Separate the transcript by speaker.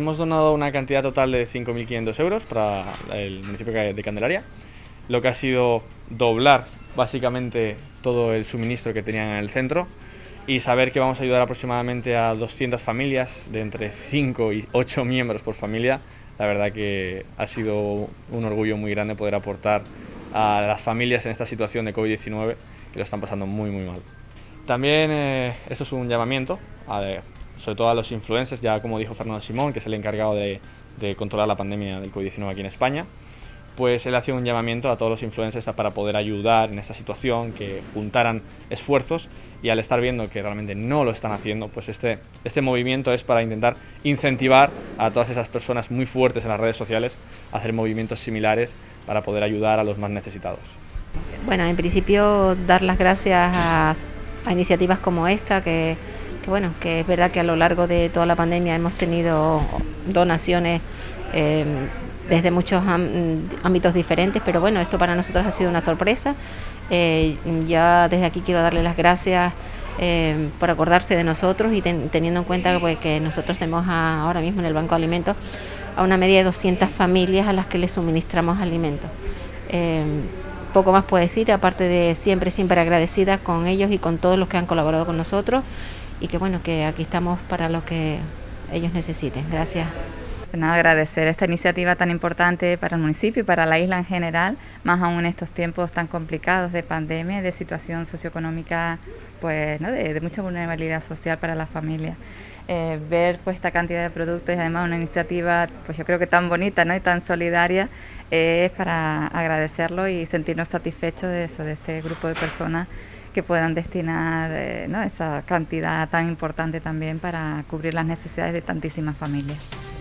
Speaker 1: hemos donado una cantidad total de 5.500 euros para el municipio de Candelaria, lo que ha sido doblar básicamente todo el suministro que tenían en el centro y saber que vamos a ayudar aproximadamente a 200 familias de entre 5 y 8 miembros por familia. La verdad que ha sido un orgullo muy grande poder aportar a las familias en esta situación de COVID-19 que lo están pasando muy mal. También esto es un llamamiento sobre todo a los influencers, ya como dijo Fernando Simón, que es el encargado de controlar la pandemia del COVID-19 aquí en España. Pues él hacía un llamamiento a todos los influencers para poder ayudar en esta situación, que juntaran esfuerzos, y al estar viendo que realmente no lo están haciendo, pues este movimiento es para intentar incentivar a todas esas personas muy fuertes en las redes sociales a hacer movimientos similares para poder ayudar a los más necesitados.
Speaker 2: Bueno, en principio dar las gracias a iniciativas como esta, que es verdad que a lo largo de toda la pandemia hemos tenido donaciones desde muchos ámbitos diferentes, pero bueno, esto para nosotros ha sido una sorpresa. Ya desde aquí quiero darle las gracias por acordarse de nosotros y teniendo en cuenta pues, que nosotros tenemos ahora mismo en el Banco de Alimentos a una media de 200 familias a las que les suministramos alimentos. Poco más puedo decir, aparte de siempre agradecida con ellos y con todos los que han colaborado con nosotros, y que bueno, que aquí estamos para lo que ellos necesiten. Gracias.
Speaker 3: Nada, agradecer esta iniciativa tan importante para el municipio y para la isla en general, más aún en estos tiempos tan complicados de pandemia, de situación socioeconómica, pues, ¿no? de mucha vulnerabilidad social para las familias. Ver pues esta cantidad de productos y además una iniciativa, pues yo creo que tan bonita, ¿no? y tan solidaria, es para agradecerlo y sentirnos satisfechos de eso, de este grupo de personas que puedan destinar ¿no? esa cantidad tan importante también para cubrir las necesidades de tantísimas familias.